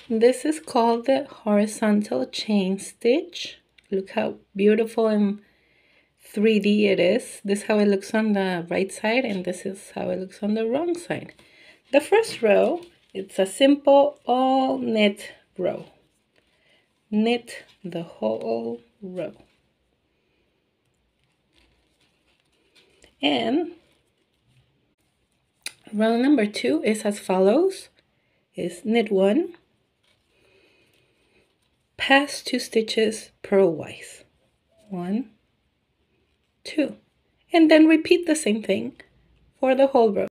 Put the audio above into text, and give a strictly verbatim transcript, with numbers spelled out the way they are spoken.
This is called the horizontal chain stitch. Look how beautiful and three D it is. This is how it looks on the right side, and this is how it looks on the wrong side. The first row, it's a simple all knit row. Knit the whole row. And row number two is as follows. Is knit one, pass two stitches purlwise. One, two. And then repeat the same thing for the whole row.